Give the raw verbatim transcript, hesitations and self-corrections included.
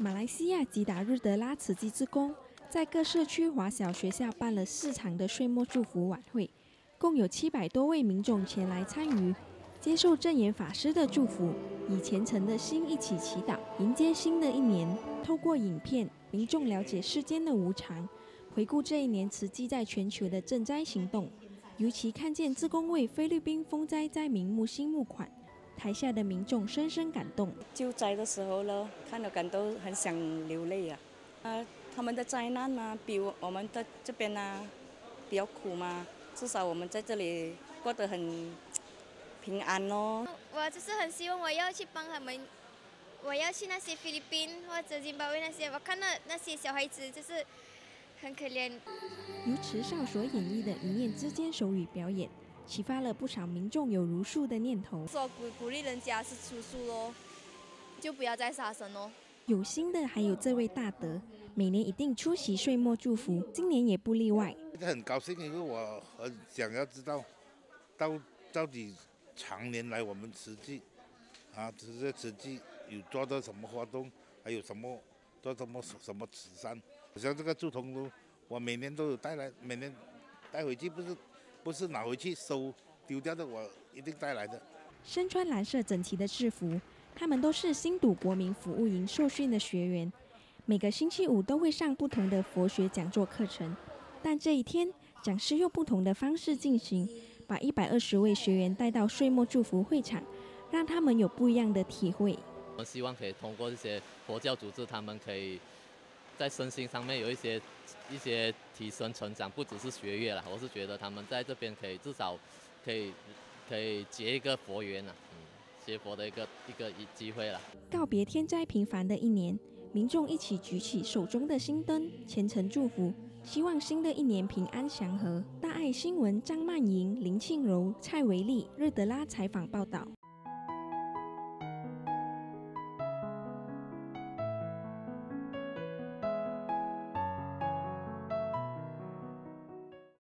马来西亚吉打日德拉慈济志工在各社区华小学校办了四场的岁末祝福晚会，共有七百多位民众前来参与，接受正言法师的祝福，以虔诚的心一起祈祷，迎接新的一年。透过影片，民众了解世间的无常，回顾这一年慈济在全球的赈灾行动，尤其看见志工为菲律宾风灾灾民募新募款。台下的民众深深感动。 救灾的时候呢，看了感动，很想流泪啊！啊，他们的灾难啊，比我们的这边啊比较苦嘛，至少我们在这里过得很平安哦。 我就是很希望我要去帮他们，我要去那些菲律宾或者津巴威那些，我看到那些小孩子就是很可怜。 由池少所演绎的一念之间手语表演，启发了不少民众有茹素的念头， 说鼓鼓励人家是吃素咯，就不要再杀生咯。 有心的还有这位大德，每年一定出席岁末祝福，今年也不例外。 很高兴，因为我很想要知道，到到底常年来我们慈济啊，这些慈济有做到什么活动，还有什么做什么什么慈善。像这个竹筒炉，我每年都有带来，每年带回去，不是不是拿回去收丢掉的，我一定带来的。 身穿蓝色整齐的制服，他们都是新笃国民服务营受训的学员，每个星期五都会上不同的佛学讲座课程，但这一天讲师用不同的方式进行，把一百二十位学员带到岁末祝福会场，让他们有不一样的体会。 我们希望可以通过这些佛教组织，他们可以在身心上面有一些一些提升成长，不只是学业了。我是觉得他们在这边可以至少可以可以结一个佛缘啊，嗯，学佛的一个一个机会了。 告别天灾频繁的一年，民众一起举起手中的心灯，虔诚祝福，希望新的一年平安祥和。大爱新闻张曼莹、林庆柔、蔡维利、日德拉采访报道。